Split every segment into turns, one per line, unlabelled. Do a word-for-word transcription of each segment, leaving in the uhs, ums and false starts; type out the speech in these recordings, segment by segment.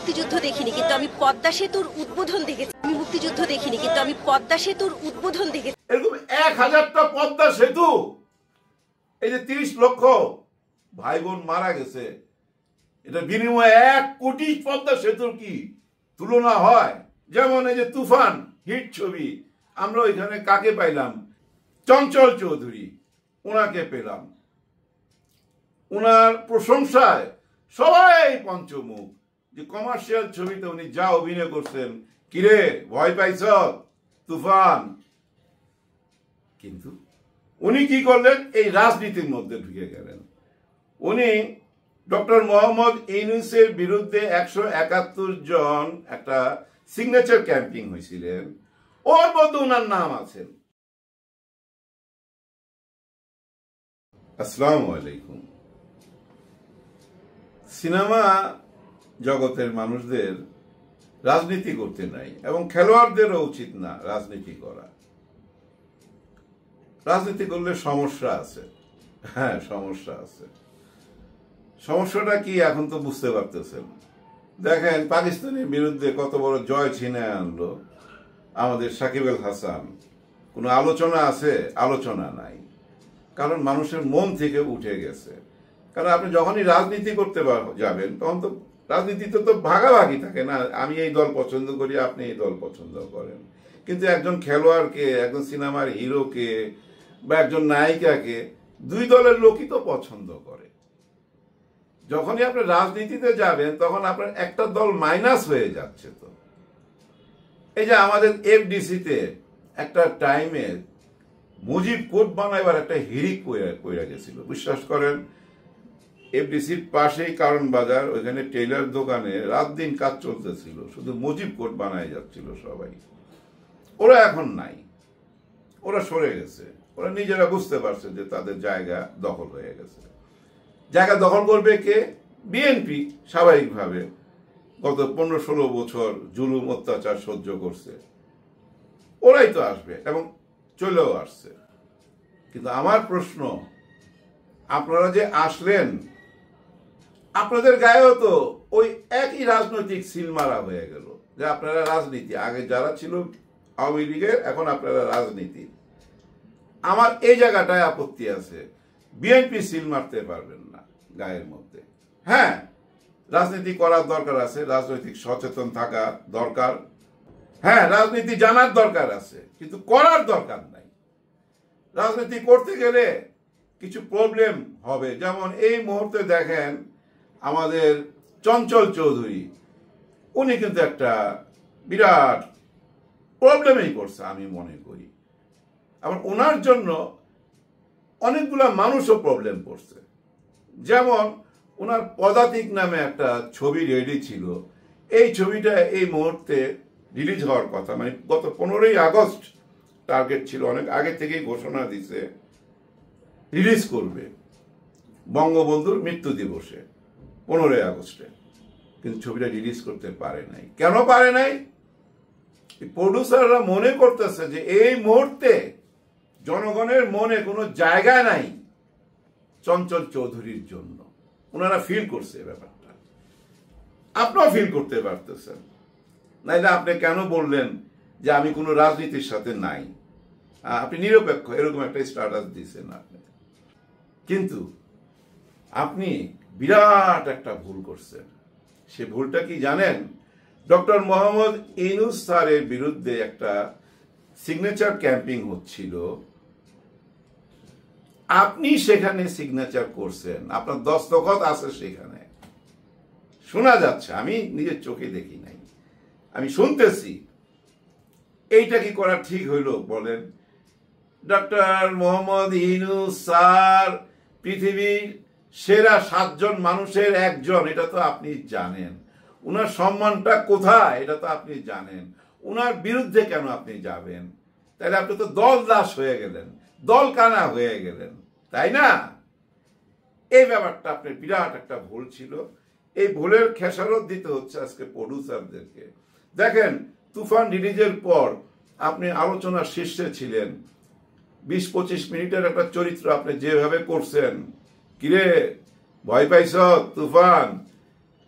মুক্তিযুদ্ধ দেখিনি, কিন্তু আমি পদ্মা সেতুর উদ্বোধন দেখেছি। আমি মুক্তিযুদ্ধ দেখিনি, কিন্তু আমি পদ্মা সেতুর উদ্বোধন দেখেছি।
এরকম এক হাজারটা পদ্মা সেতু, এই যে তিরিশ লক্ষ ভাই বোন মারা গেছে, এটা বিনিময়ে এক কোটি পদ্মা সেতুর কি তুলনা হয়? যেমন এই যে তুফান হিট ছবি, আমরা ওইখানে কাকে পাইলাম? চঞ্চল চৌধুরী, ওনাকে পেলাম। উনার প্রশংসায় সবাই পঞ্চমুখ, যে কমার্শিয়াল ছবিতে উনি যা অভিনয় করছেন, কিরে ভয় পাইছ তুফান। কিন্তু উনি কি করলেন? এই রাজনীতির মধ্যে ঢুকে গেলেন। উনি ডক্টর মোহাম্মদ ইউনূসের বিরুদ্ধে একশো একাত্তর জন একটা সিগনেচার ক্যাম্পিং হয়েছিলেন, ওর মধ্যে ওনার নাম আছেন। আসসালামু আলাইকুম। সিনেমা জগতের মানুষদের রাজনীতি করতে নাই, এবং খেলোয়াড়দেরও উচিত না রাজনীতি করা। রাজনীতি করলে সমস্যা আছে, হ্যাঁ সমস্যা আছে। সমস্যাটা কি এখন তো বুঝতে পারতেছেন। দেখেন পাকিস্তানের বিরুদ্ধে কত বড় জয় ছিনায় আনলো আমাদের সাকিব আল হাসান। কোনো আলোচনা আছে? আলোচনা নাই, কারণ মানুষের মন থেকে উঠে গেছে। কারণ আপনি যখনই রাজনীতি করতে যাবেন তখন তো রাজনীতিতে তো ভাগাভাগি থাকে না, আমি এই দল পছন্দ করি, আপনি এই দল পছন্দ করেন। কিন্তু একজন খেলোয়াড়কে, একজন সিনেমার হিরোকে বা একজন নায়িকাকে দুই দলের লোকই তো পছন্দ করে। যখনই আপনি রাজনীতিতে যাবেন তখন আপনার একটা দল মাইনাস হয়ে যাচ্ছে। তো এই যে আমাদের এফডিসিতে একটা টাইমে মুজিব কোট বানাইবার একটা হিরিক কইরা গেছিল, বিশ্বাস করেন। এফডিসির পাশেই কারণ বাজার, ওইখানে টেইলার দোকানে রাত দিন কাজ চলতেছিল, শুধু মুজিব কোট বানাই যাচ্ছিল সবাই। ওরা এখন নাই, ওরা সরে গেছে। ওরা নিজেরা বুঝতে পারছে যে তাদের জায়গা দখল হয়ে গেছে। জায়গা দখল করবে কে? বিএনপি। স্বাভাবিকভাবে গত পনেরো ষোলো বছর জুলুম অত্যাচার সহ্য করছে, ওরাই তো আসবে এবং চলেও আসছে। কিন্তু আমার প্রশ্ন, আপনারা যে আসলেন, আপনাদের গায়েও তো ওই একই রাজনৈতিক সিল মারা হয়ে গেল যে আপনারা রাজনীতি, আগে যারা ছিল আওয়ামী লীগের, এখন আপনারা রাজনীতি। আমার এই জায়গাটায় আপত্তি আছে, বিএনপি সিল মারতে পারবেন না গায়ের মধ্যে। হ্যাঁ, রাজনীতি করার দরকার আছে, রাজনৈতিক সচেতন থাকা দরকার, হ্যাঁ রাজনীতি জানার দরকার আছে, কিন্তু করার দরকার নাই। রাজনীতি করতে গেলে কিছু প্রবলেম হবে। যেমন এই মুহূর্তে দেখেন আমাদের চঞ্চল চৌধুরী, উনি কিন্তু একটা বিরাট প্রবলেমেই করছে আমি মনে করি। আবার ওনার জন্য অনেকগুলা মানুষও প্রবলেম করছে। যেমন ওনার পদাতিক নামে একটা ছবি রেডি ছিল, এই ছবিটা এই মুহূর্তে রিলিজ হওয়ার কথা, মানে গত পনেরোই আগস্ট টার্গেট ছিল, অনেক আগে থেকেই ঘোষণা দিছে রিলিজ করবে বঙ্গবন্ধুর মৃত্যু দিবসে পনেরোই আগস্টে, কিন্তু ছবিটা রিলিজ করতে পারে নাই। কেন পারে নাই? প্রডিউসাররা মনে করতেছে যে এই মুহূর্তে জনগণের মনে কোনো জায়গা নাই চঞ্চল চৌধুরীর জন্য। ওনারা ফিল করছে ব্যাপারটা, আপনিও ফিল করতে পারতেছেন। নাইলে আপনি কেন বললেন যে আমি কোনো রাজনীতির সাথে নাই, আপনি নিরপেক্ষ, এরকম একটা স্ট্যাটাস দিয়েছেন আপনি। কিন্তু আপনি বিরাট একটা ভুল করছেন। সে ভুলটা কি জানেন? ডক্টর মোহাম্মদ ইউনূস স্যারের বিরুদ্ধে একটা সিগনেচার ক্যাম্পিং হচ্ছিল, আপনি সেখানে সিগনেচার করছেন, আপনার দস্তখত আছে সেখানে, শোনা যাচ্ছে, আমি নিজের চোখে দেখি নাই, আমি শুনতেছি। এইটা কি করা ঠিক হইল বলেন? ডক্টর মোহাম্মদ ইউনূস স্যার পৃথিবীর সেরা সাতজন মানুষের একজন, এটা তো আপনি জানেন। উনার সম্মানটা কোথায় এটা তো আপনি জানেন। উনার বিরুদ্ধে কেন আপনি যাবেন? তাহলে আপনি তো দল দাস হয়ে গেলেন, দল কানা হয়ে গেলেন, তাই না? এই ব্যাপারটা আপনার বিরাট একটা ভুল ছিল। এই ভুলের খেসারত দিতে হচ্ছে আজকে প্রডিউসারদেরকে। দেখেন তুফান রিলিজের পর আপনি আলোচনার শীর্ষে ছিলেন, বিশ পঁচিশ মিনিটের একটা চরিত্র আপনি যেভাবে করছেন, কিরে ভয় পাইছ তুফান,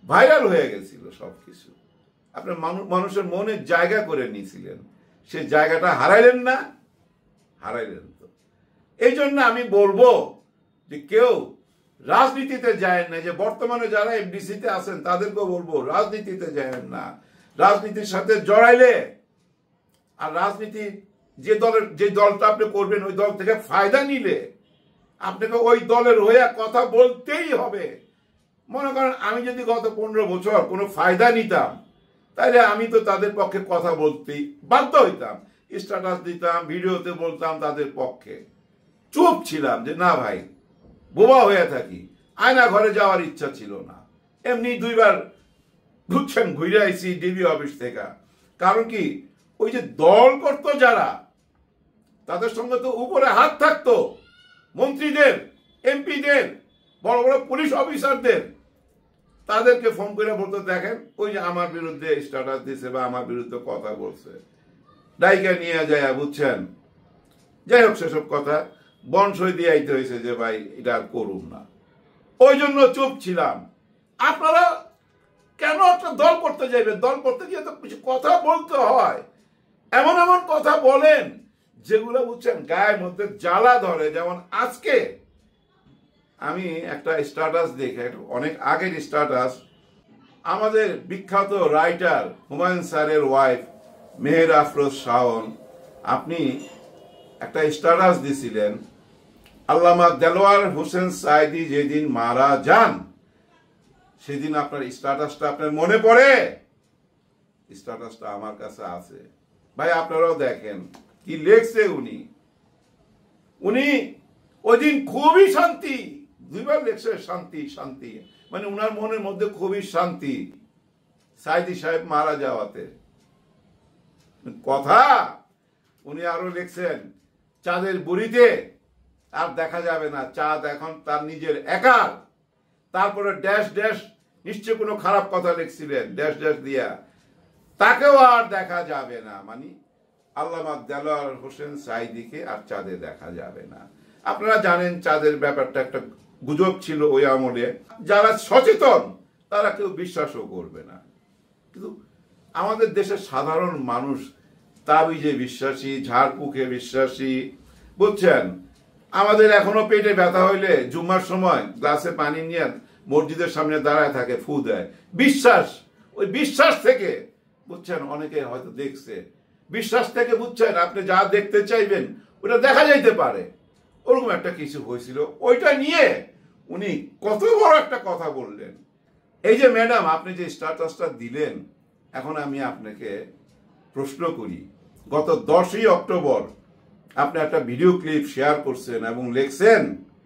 ভাইরাল হয়ে গেছিল সবকিছু। আপনার মানুষের মনে জায়গা করে নিয়েছিলেন, সে জায়গাটা হারাইলেন না? হারাইলেন তো। এই জন্য আমি বলবো যে কেউ রাজনীতিতে যায় না, যে বর্তমানে যারা এফডিসিতে আছেন তাদেরকেও বলবো রাজনীতিতে যায় না। রাজনীতির সাথে জড়াইলে আর রাজনীতি যে দলের যে দলটা আপনি করবেন ওই দল থেকে ফায়দা নিলে আপনাকে ওই দলের হয়ে কথা বলতেই হবে। মনে করেন আমি যদি গত পনেরো বছর কোনো ফায়দা নিতাম তাহলে আমি তো তাদের পক্ষে কথা বলতেই বাধ্য হইতাম, স্ট্যাটাস দিতাম, ভিডিওতে বলতাম তাদের পক্ষে। চুপ ছিলাম যে না ভাই, বোবা হয়ে থাকি, আয়না ঘরে যাওয়ার ইচ্ছা ছিল না। এমনি দুইবার বুঝছেন ঘুরে আইসি ডিবি অফিস থেকে। কারণ কি, ওই যে দল করতো যারা, তাদের সঙ্গে তো উপরে হাত থাকতো মন্ত্রীদের, এমপিদের, বড় বড় পুলিশ অফিসারদের। তাদেরকে ফোন করে বলতে দেখেন ওই যে আমার বিরুদ্ধে স্ট্যাটাস দিছে বা আমার বিরুদ্ধে কথা বলছে, ডাইকা নিয়ে যায়, বুঝছেন। যাই হোক, সেসব কথা বনসই দিয়ে আইতে হয়েছে যে ভাই এটা আর করুন না। ওই জন্য চুপ ছিলাম। আপনারা কেন একটা দল করতে যাইবেন? দল করতে গিয়ে তো কিছু কথা বলতে হয়। এমন এমন কথা বলেন যেগুলো বুঝছেন গায়ের মধ্যে জ্বালা ধরে। যেমন আজকে আমি একটা স্ট্যাটাস দেখে, অনেক আগের স্ট্যাটাস, আমাদের বিখ্যাত রাইটার হুমায়ুন স্যারের ওয়াইফ মেহের আফরোজ শাওন, আপনি একটা স্ট্যাটাস দিছিলেন, আল্লামা দেলোয়ার হোসেন সাঈদী যেদিন মারা যান সেদিন আপনার স্ট্যাটাসটা আপনার মনে পড়ে? স্ট্যাটাসটা আমার কাছে আছে ভাই, আপনারাও দেখেন কি লেখছে উনি। উনি ওই দিন খুবই শান্তি, দুইবার লেখছে শান্তি শান্তি, মানে উনার মনের মধ্যে খুবই শান্তি সাঈদী সাহেব মারা যাওয়াতে। কথা উনি আরো লিখছেন, চাঁদের বুড়িতে আর দেখা যাবে না, চাঁদ এখন তার নিজের একার। তারপরে ড্যাশ ড্যাশ, নিশ্চয় কোনো খারাপ কথা লিখছিলেন ড্যাশ ড্যাশ দিয়া, তাকেও আর দেখা যাবে না, মানে আল্লামা দেলোয়ার হোসেন সাঈদীকে আর চাঁদে দেখা যাবে না। আপনারা জানেন চাঁদের ব্যাপারটা একটা গুজব ছিল ওই আমলে। যারা সচেতন তারা কেউ বিশ্বাসও করবে না, কিন্তু আমাদের দেশের সাধারণ মানুষ তাবিজে বিশ্বাসী, ঝাড়ফুঁকে বিশ্বাসী, বুঝছেন। আমাদের এখনো পেটে ব্যথা হইলে জুম্মার সময় গ্লাসে পানি নিয়ে মসজিদের সামনে দাঁড়ায় থাকে, ফু দেয়। বিশ্বাস, ওই বিশ্বাস থেকে বুঝছেন অনেকে হয়তো দেখছে, বিশ্বাস থেকে বুঝছেন আপনি যা দেখতে চাইবেন ওটা দেখা যাইতে পারে। ওরকম একটা কিছু হয়েছিল, ওইটা নিয়ে উনি কত বড় একটা কথা বললেন। এই যে ম্যাডাম আপনি যে স্ট্যাটাসটা দিলেন, এখন আমি আপনাকে প্রশ্ন করি, গত দশই অক্টোবর আপনি একটা ভিডিও ক্লিপ শেয়ার করছেন এবং লিখছেন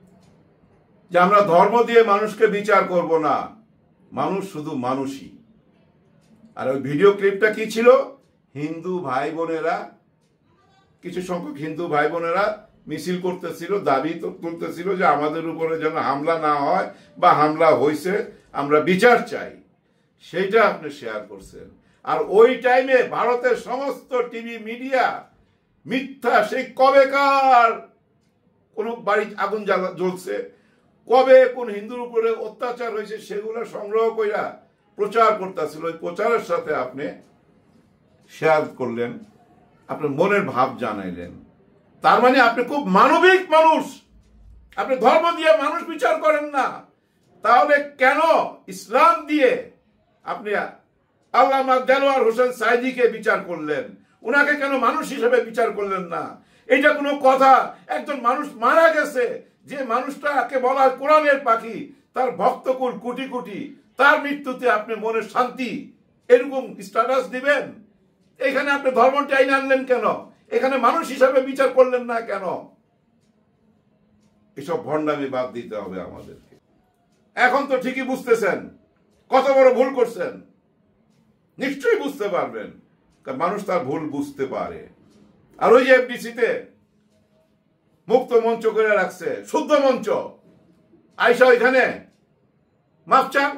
যে আমরা ধর্ম দিয়ে মানুষকে বিচার করব না, মানুষ শুধু মানুষই। আর ওই ভিডিও ক্লিপটা কি ছিল? হিন্দু ভাই বোনেরা, কিছু সংখ্যক হিন্দু ভাই বোনেরা মিছিল করতেছিল, দাবি তুলতেছিল যে আমাদের উপরে যেন হামলা না হয়, বা হামলা হয়েছে আমরা বিচার চাই। সেইটা আপনি শেয়ার করছেন। আর ওই টাইমে ভারতের সমস্ত টিভি মিডিয়া মিথ্যা, সেই কবেকার কোন বাড়ি আগুন জ্বালা জ্বলছে, কবে কোন হিন্দুর উপরে অত্যাচার হয়েছে সেগুলো সংগ্রহ কইরা প্রচার করতেছিল। ওই প্রচারের সাথে আপনি শেয়ার করলেন, আপনার মনের ভাব জানাইলেন। তার মানে আপনি খুব মানবিক মানুষ, আপনি ধর্ম দিয়ে মানুষ বিচার করেন না। তাহলে কেন ইসলাম দিয়ে আপনি আল্লামা দেলোয়ার হোসেন সাঈদীকে বিচার করলেন? উনাকে কেন মানুষ হিসেবে বিচার করলেন না? এটা কোনো কথা? একজন মানুষ মারা গেছে, যে মানুষটাকে বলা হয় কোরআনের পাখি, তার ভক্তকুল কোটি কোটি, তার মৃত্যুতে আপনি মনে শান্তি এরকম স্ট্যাটাস দিবেন? এখানে আপনি ধর্মটা আইন আনলেন কেন? এখানে মানুষ হিসাবে বিচার করলেন না কেন? এসব ভণ্ডামি বাদ দিতে হবে আমাদেরকে। এখন তো ঠিকই বুঝতেছেন কত বড় ভুল করছেন, নিশ্চয়ই বুঝতে পারবেন, কারণ মানুষ তার ভুল বুঝতে পারে। আর ওই যে এফডিসিতে মুক্ত মঞ্চ করে রাখছে, শুদ্ধ মঞ্চ, আইসা ওইখানে মাপ চান,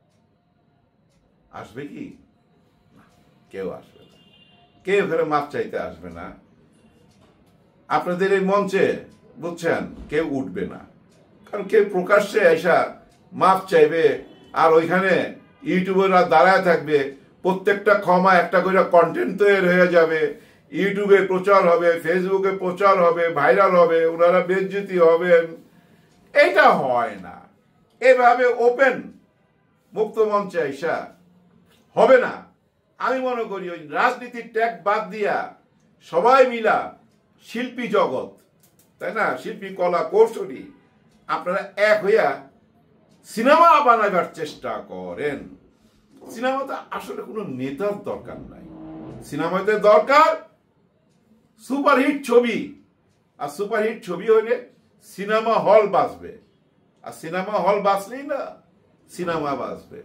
আসবে কি? কেউ আসবে না, কেউ এখানে মাপ চাইতে আসবে না। আপনাদের এই মঞ্চে বুঝছেন কেউ উঠবে না, কারণ কেউ প্রকাশ্যে আইসা মাপ চাইবে আর ওইখানে ইউটিউবাররা দাঁড়ায় থাকবে, প্রত্যেকটা ক্ষমা একটা করে কন্টেন্ট তৈরি হয়ে যাবে, ইউটিউবে প্রচার হবে, ফেসবুকে প্রচার হবে, ভাইরাল হবে, ওনারা বেজ্জতি হবেন। এটা হয় না, এভাবে ওপেন মুক্ত মঞ্চে আইসা হবে না। আমি মনে করি ওই রাজনীতির ট্যাগ বাদ দিয়া সবাই মিলা শিল্পী জগৎ, তাই না, শিল্পী কলা কৌশলী, আপনারা এক হইয়া সিনেমা বানাবার চেষ্টা করেন। সিনেমাতে আসলে কোনো নেতার দরকার নাই, সিনেমাতে দরকার সুপারহিট ছবি। আর সুপারহিট ছবি হইলে সিনেমা হল বাঁচবে, আর সিনেমা হল বাঁচলেই না সিনেমা বাঁচবে।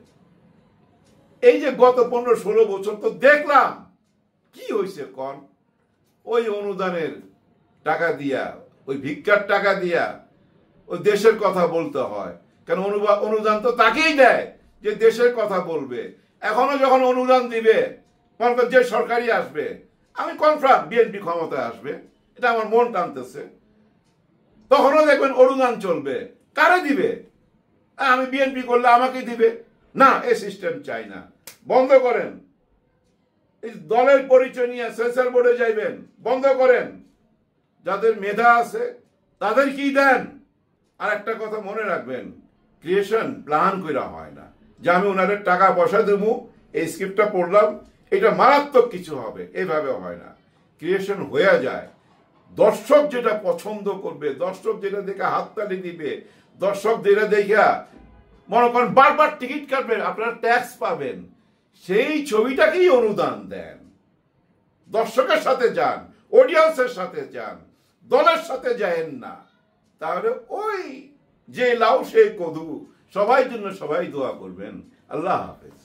এই যে গত পনেরো ষোলো বছর তো দেখলাম কি হয়েছে কন, ওই অনুদানের টাকা দিয়া, ওই ভিক্ষার টাকা দিয়া ওই দেশের কথা বলতে হয়। কেন অনুদান তো তাকেই দেয় যে দেশের কথা বলবে। এখনো যখন অনুদান দিবে, যে সরকারি আসবে, আমি কনফার্ম বিএনপি ক্ষমতায় আসবে, এটা আমার মন টানতেছে, তখনও দেখবেন অনুদান চলবে। কারে দিবে? আমি বিএনপি করলে আমাকে দিবে না, এই সিস্টেম চাই না, বন্ধ করেন। এই দলের পরিচয় নিয়ে সেন্সর বোর্ডে যাইবেন, বন্ধ করেন। যাদের মেধা আছে তাদের কি দেন। আর একটা কথা মনে রাখবেন, ক্রিয়েশন প্ল্যান কইরা হয় না, যে আমি ওনাদের টাকা পয়সা দেবো, এই স্ক্রিপ্টটা পড়লাম, এটা মারাত্মক কিছু হবে, এইভাবে হয় না। ক্রিয়েশন হয়ে যায়, দর্শক যেটা পছন্দ করবে, দর্শক যেটা দেখে হাততালি দিবে, দর্শক যেটা দেখে মনে করেন বারবার টিকিট কাটবেন, আপনারা ট্যাক্স পাবেন, সেই ছবিটাকেই অনুদান দেন। দর্শকের সাথে যান, অডিয়েন্সের সাথে যান, দলের সাথে যায়েন না। তাহলে ওই যে লাউ সেই কদু, সবাই জন্য সবাই দোয়া করবেন। আল্লাহ হাফেজ।